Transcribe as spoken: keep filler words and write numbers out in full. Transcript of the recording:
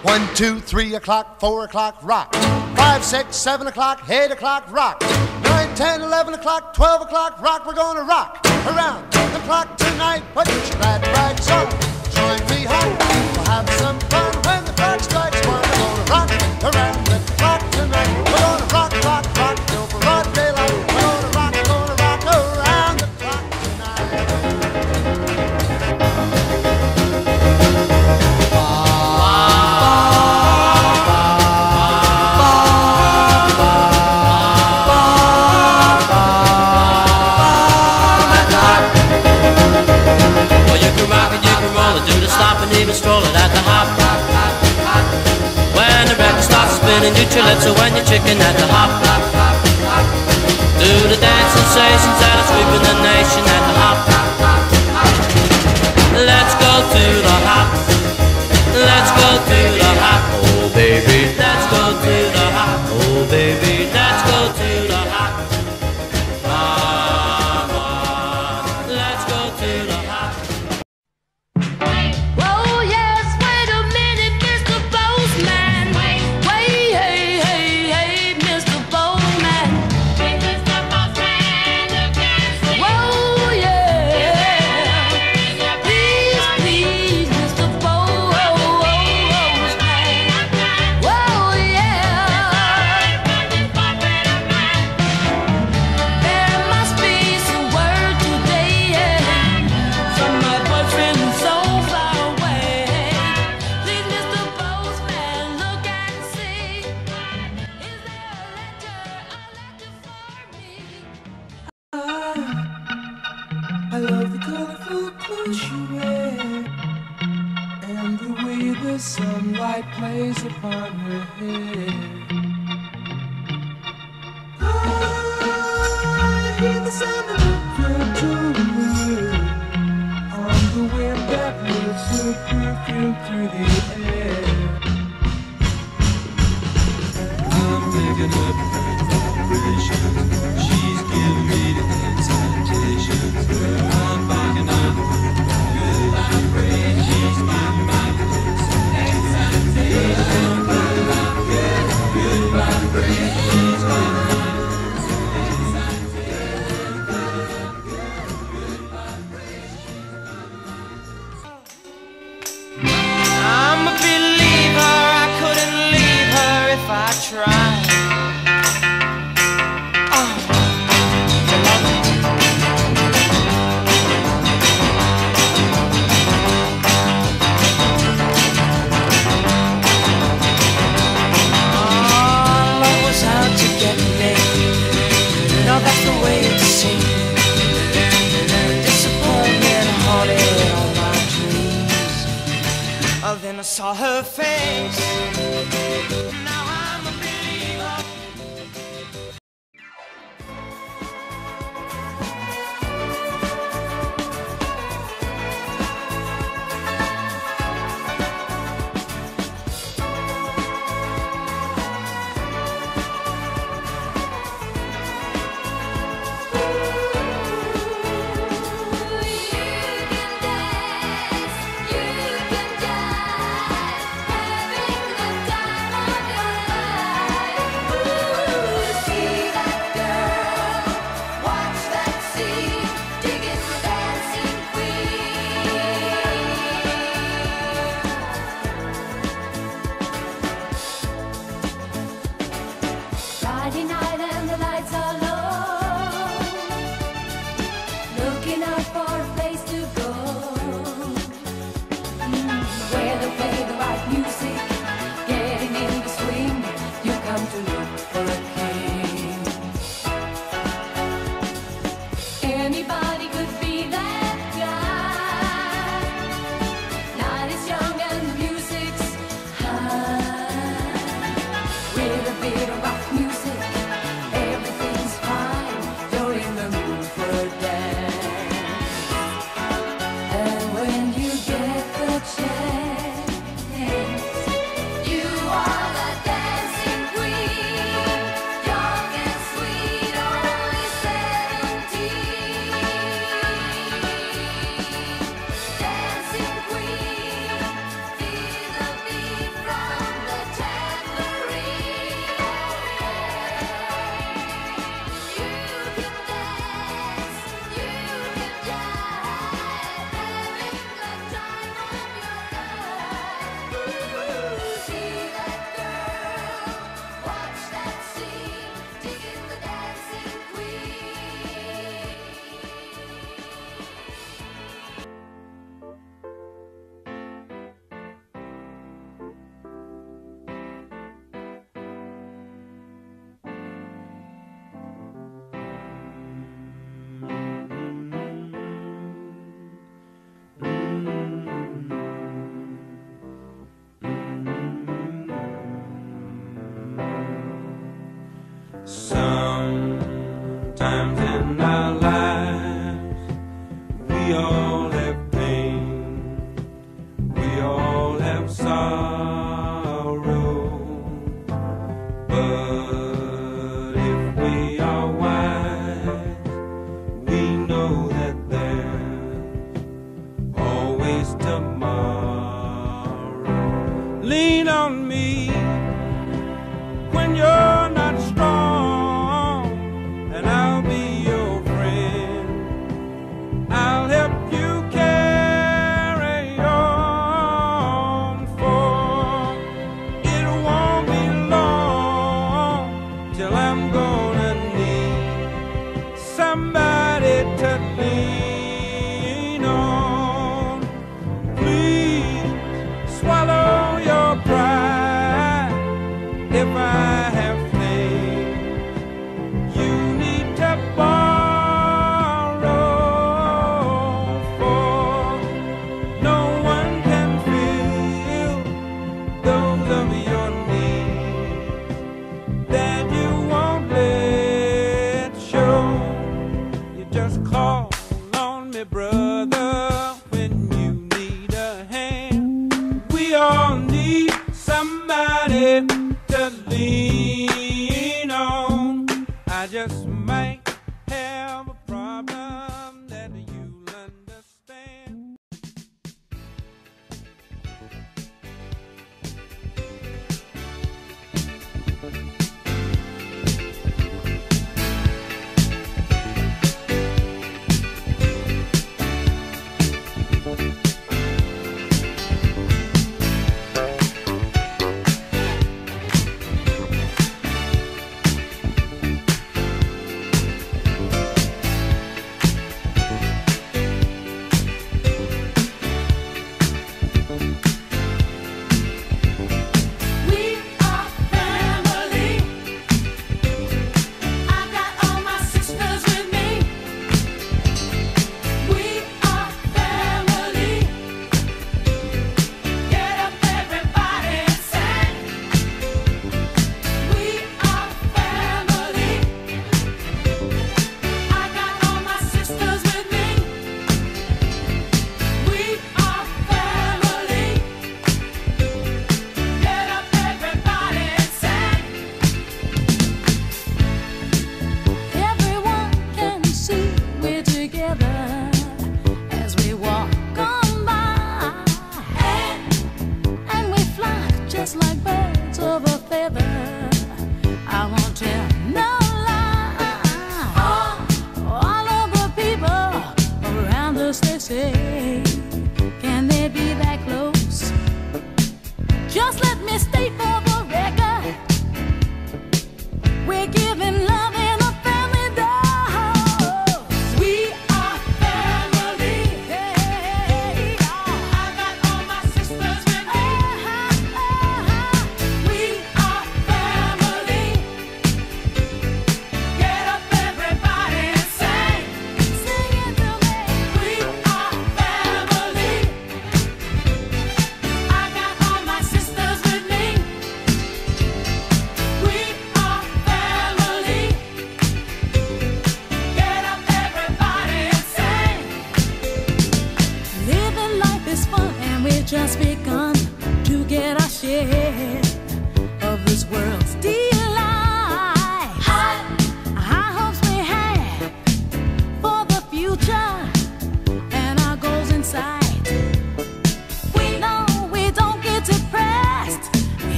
One, two, three o'clock, four o'clock, rock. Five, six, seven o'clock, eight o'clock, rock. Nine, ten, eleven o'clock, twelve o'clock, rock. We're gonna rock around the clock tonight. Put your glad rags on, join me home. We'll have some fun when the clock strikes one. We're gonna rock around the clock tonight. We're gonna rock, rock, rock till broad daylight. We're gonna rock, gonna rock around the clock tonight. Even strolling at the hop, hop, hop, hop. When the record starts spinning, you calypso when you're chicken at the hop, hop, hop, hop. Do the dance sensations that are sweeping the nation at the hop, hop, hop, hop. Let's go to the hop. Let's go to the hop. Oh baby, let's go to the hop. Oh baby, let's go to the hop. Mama, let's go to the hop. I love the colorful clothes you wear and the way the sunlight plays upon her hair. I hear the sound of her gentle word on the wind that lifts her perfume through the air. I'm picking up her vibrations. She's giving me the excitations. I'm picking up good vibrations. She's giving me the excitations. Good, good vibrations. She's giving me I'm a believer, I couldn't leave her if I tried. That's the way it seemed. Disappointment haunted all my dreams. Oh, then I saw her face. Now I'm a believer. You can dance, you can die, having the time of your Times in our lives, we all have pain, we all have sorrow, but if we are wise, we know that there's always tomorrow. Lean on me when you're not strong, and I'll be your friend. I'll help you carry on, for it won't be long till I'm gonna need somebody to lean on. Please swallow your pride if I have things you need to borrow, for no one can fill those of your needs that you won't let show. You just call on me, brother, when you need a hand. We all need somebody to lean